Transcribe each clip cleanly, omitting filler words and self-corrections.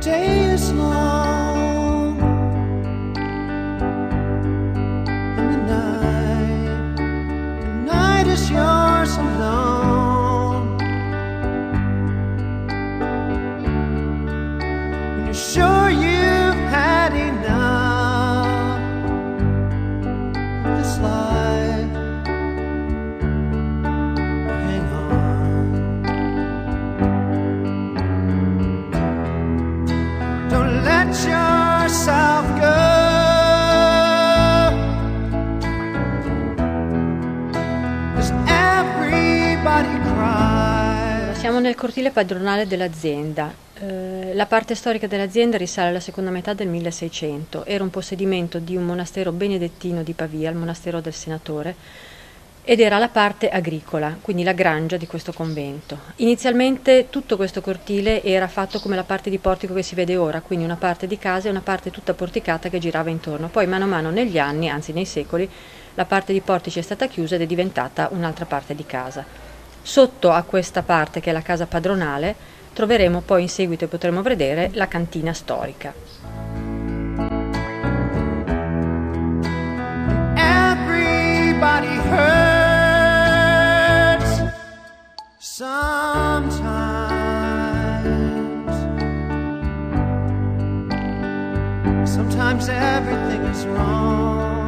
day is long and the night is yours alone. When you're sure you've had enough of this life, hang on. Don't let yourself go. 'Cause everybody cries. Siamo nel cortile padronale dell'azienda. La parte storica dell'azienda risale alla seconda metà del 1600. Era un possedimento di un monastero benedettino di Pavia, il monastero del Senatore, ed era la parte agricola, quindi la grangia di questo convento. Inizialmente tutto questo cortile era fatto come la parte di portico che si vede ora, quindi una parte di casa e una parte tutta porticata che girava intorno. Poi mano a mano negli anni, anzi nei secoli, la parte di portici è stata chiusa ed è diventata un'altra parte di casa. Sotto a questa parte, che è la casa padronale, troveremo poi in seguito e potremo vedere la cantina storica. Everybody hurts sometimes. Sometimes everything is wrong.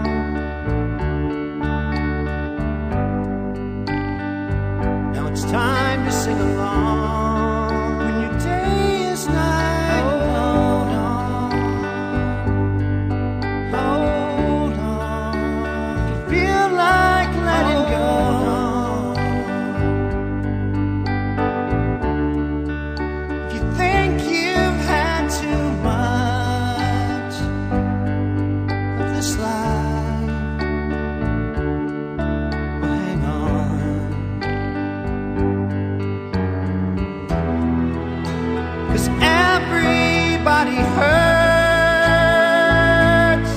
Now it's time to sing along. When your day is night, hold on, hold on. If you feel like letting go, if you think you've had too much of this life, well, hang on. 'Cause everybody hurts.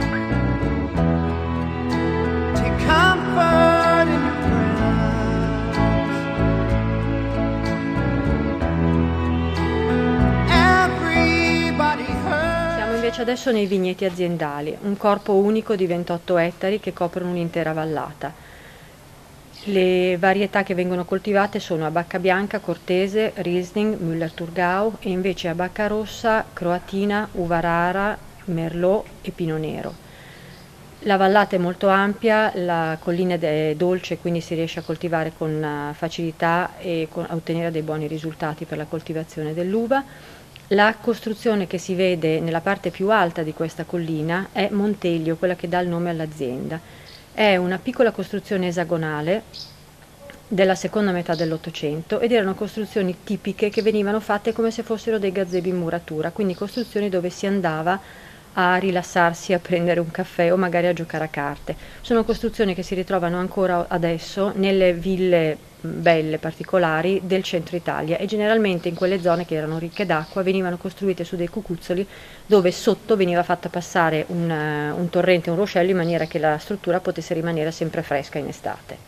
Take comfort in your prayers. Everybody hurts. Siamo invece adesso nei vigneti aziendali, un corpo unico di 28 ettari che coprono un'intera vallata. Le varietà che vengono coltivate sono Abacca bianca, Cortese, Riesling, Müller-Thurgau e invece Abacca rossa, Croatina, Uva rara, Merlot e Pino nero. La vallata è molto ampia, la collina è dolce, quindi si riesce a coltivare con facilità e a ottenere dei buoni risultati per la coltivazione dell'uva. La costruzione che si vede nella parte più alta di questa collina è Monteglio, quella che dà il nome all'azienda. È una piccola costruzione esagonale della seconda metà dell'Ottocento ed erano costruzioni tipiche che venivano fatte come se fossero dei gazebi in muratura, quindi costruzioni dove si andava a rilassarsi, a prendere un caffè o magari a giocare a carte. Sono costruzioni che si ritrovano ancora adesso nelle ville belle, particolari del centro Italia e generalmente in quelle zone che erano ricche d'acqua venivano costruite su dei cucuzzoli dove sotto veniva fatta passare un torrente, un ruscello in maniera che la struttura potesse rimanere sempre fresca in estate.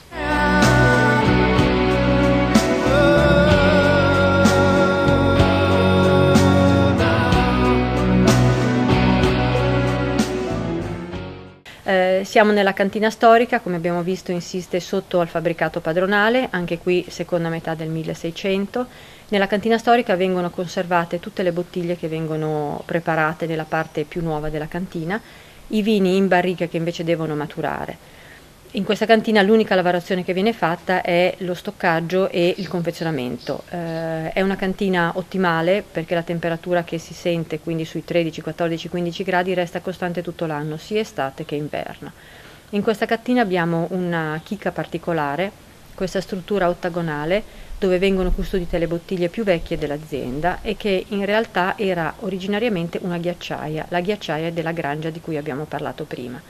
Siamo nella cantina storica, come abbiamo visto insiste sotto al fabbricato padronale, anche qui seconda metà del 1600. Nella cantina storica vengono conservate tutte le bottiglie che vengono preparate nella parte più nuova della cantina, i vini in barrica che invece devono maturare. In questa cantina l'unica lavorazione che viene fatta è lo stoccaggio e il confezionamento. È una cantina ottimale perché la temperatura che si sente, quindi sui 13, 14, 15 gradi, resta costante tutto l'anno, sia estate che inverno. In questa cantina abbiamo una chicca particolare, questa struttura ottagonale dove vengono custodite le bottiglie più vecchie dell'azienda e che in realtà era originariamente una ghiacciaia, la ghiacciaia della grangia di cui abbiamo parlato prima.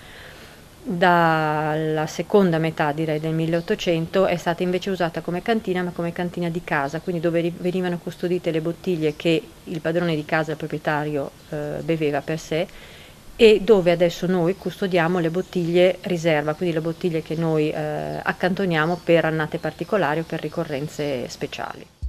Dalla seconda metà, direi, del 1800 è stata invece usata come cantina, ma come cantina di casa, quindi dove venivano custodite le bottiglie che il padrone di casa, il proprietario, beveva per sé, e dove adesso noi custodiamo le bottiglie riserva, quindi le bottiglie che noi accantoniamo per annate particolari o per ricorrenze speciali.